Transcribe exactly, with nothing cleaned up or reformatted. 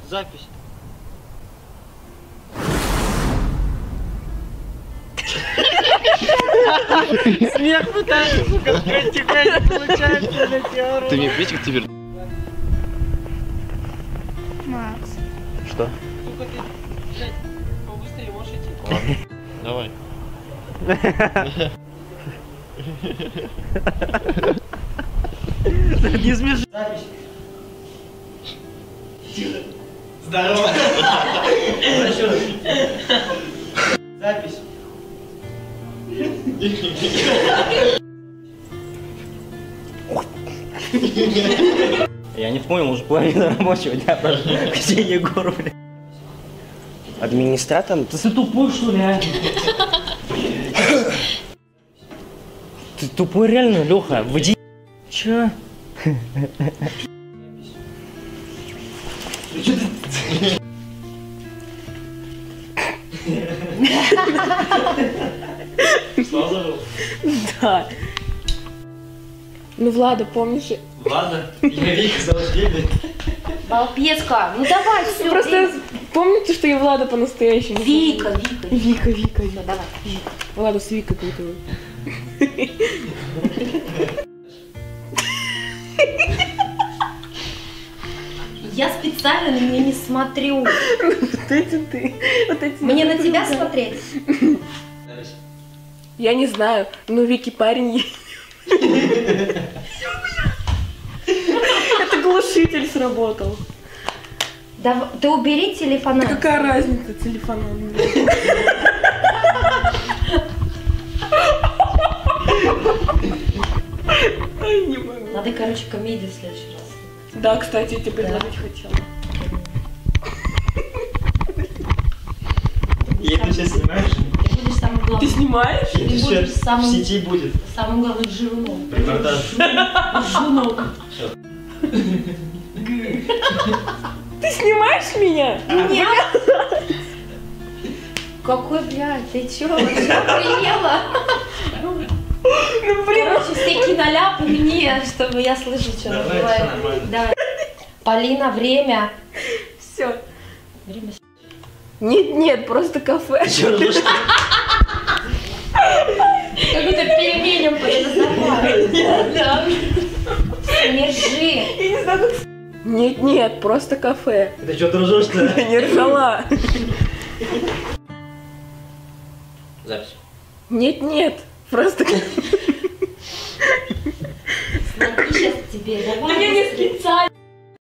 Запись. Смех пытается, сука, тихо, не получается, блядь, я ору. Ты мне видишь, как тебе... Макс. Что? Сука, ты, блядь, побыстрее можешь идти. Ладно. Давай. Не смеши. Запись. Тихо. Здорово. Еще раз. Запись. Я не понял, уже половина рабочего дня прошла. Где Егор, блядь? Администратор? Ты тупой, что ли, а? Ты тупой реально, Леха? Выйди. Че? Что забыл? Да. Ну, Влада, помнишь? Ладно, я Вика заложили. Балбеска, ну давай, все. Просто помните, что я Влада по-настоящему? Вика, Вика. Вика, Вика, Вика. Давай. Владу с Викой путаю. Я специально на нее не смотрю. Вот эти ты. Вот эти. Мне на тебя смотреть? Я не знаю, но Вики парень. Это глушитель сработал. Да, ты убери телефон. Да какая разница, телефон? Ай, не могу. Надо, короче, комедию в следующий раз. Да, кстати, я тебе предложить хотела. И это сейчас снимаешь? Ты будешь самым Ты главным. снимаешь? Ты будешь В самым, сети будет. самым главным жирном. Репортаж. Жирном. Ты снимаешь меня? Нет. Какой, блядь, ты чё? Вообще охренела? Ну, блин. Короче, все киноляпы мне, чтобы я слышала, что она Давай, бывает. всё нормально. Давай. Полина, время. Все. Время. Нет, нет, просто кафе. Чё, ну что? Как будто пельменем подозреваю. Да. Не ржи. Я не знаю, как... Нет, нет, просто кафе. Ты что, дружишь-то? Я не ржала. Запись. Нет, нет, просто кафе. Смотри сейчас тебе, давай. Да я не специально.